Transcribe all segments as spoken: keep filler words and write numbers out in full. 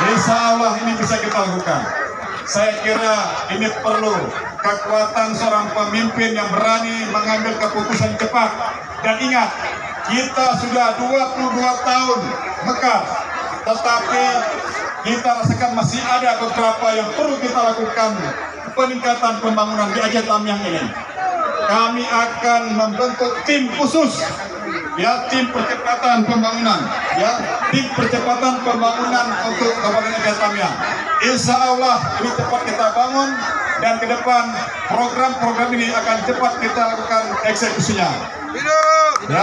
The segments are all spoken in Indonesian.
Insya Allah ini bisa kita lakukan. Saya kira ini perlu kekuatan seorang pemimpin yang berani mengambil keputusan cepat. Dan ingat, kita sudah dua puluh dua tahun mekar, tetapi kita rasakan masih ada beberapa yang perlu kita lakukan peningkatan pembangunan di Aceh Tamiang ini. Kami akan membentuk tim khusus, ya, tim percepatan pembangunan, ya, tim percepatan pembangunan untuk Kabupaten Aceh Tamiang. Insya Allah ini cepat kita bangun dan ke depan program-program ini akan cepat kita lakukan eksekusinya. Ya,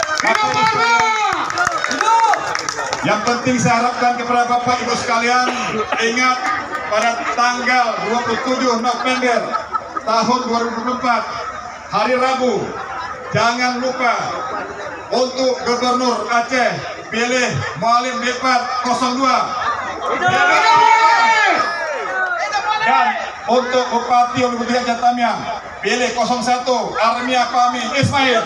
yang penting saya harapkan kepada Bapak Ibu sekalian, ingat pada tanggal dua puluh tujuh November tahun dua ribu dua puluh empat, hari Rabu, jangan lupa untuk Gubernur Aceh pilih Mualim Mepat nol dua. Dan untuk Bupati Uluwatu Aceh Tamiang pilih nol satu Armia Fahmi Ismail.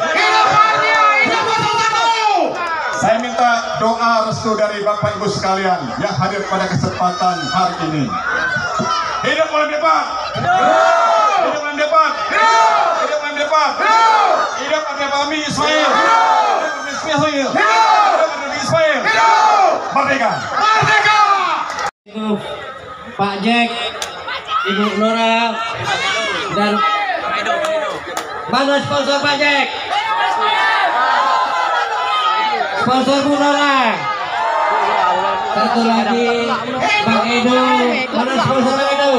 Saya minta doa restu dari Bapak Ibu sekalian yang hadir pada kesempatan hari ini. Hidup Mualim Mepat. Hidup Mualim Mepat. Hidup Mualim Mepat. Hidup Armia Fahmi Ismail. Hidup Ismail. Hidup Ismail. Merdeka. Merdeka. Itu Pak Jack, Ibu Nora, dan mana sponsor Pak Jack? Sponsor Bu Nora. Satu lagi Bang Edo. Mana sponsor Bang Edo?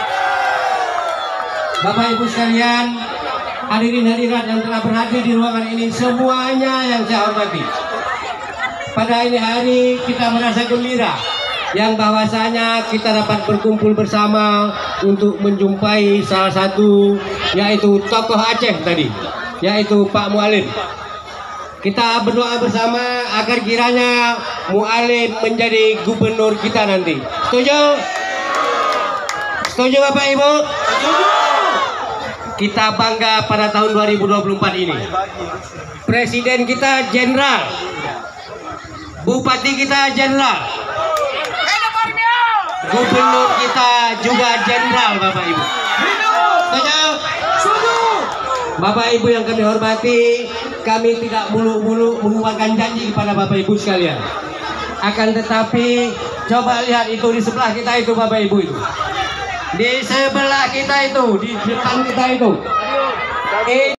Bapak Ibu sekalian, hadirin hadirat yang telah berhadir di ruangan ini, semuanya yang saya hormati. Pada ini hari kita merasa gembira yang bahwasanya kita dapat berkumpul bersama untuk menjumpai salah satu yaitu tokoh Aceh tadi, yaitu Pak Mualim. Kita berdoa bersama agar kiranya Mualim menjadi gubernur kita nanti. Setuju? Setuju Bapak Ibu? Setuju. Kita bangga pada tahun dua ribu dua puluh empat ini. Presiden kita jenderal, bupati kita jenderal, gubernur kita juga jenderal, Bapak Ibu. Setuju? Setuju. Bapak Ibu yang kami hormati, kami tidak muluk-muluk mengeluarkan janji kepada Bapak Ibu sekalian. Akan tetapi, coba lihat itu di sebelah kita itu, Bapak Ibu itu. Di sebelah kita itu, di depan kita itu.